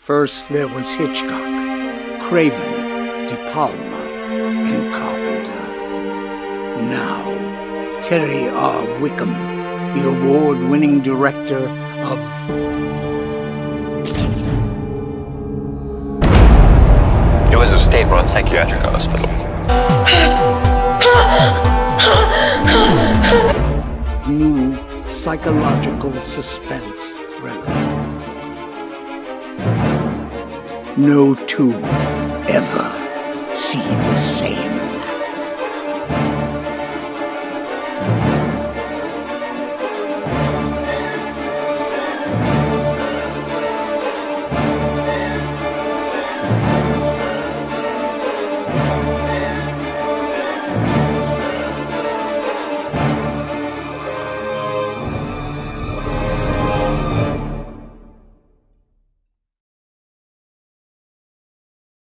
First there was Hitchcock, Craven, De Palma, and Carpenter. Now, Terry R. Wickham, the award-winning director of... It was a state-run psychiatric hospital. New psychological suspense thriller. No two ever see the same.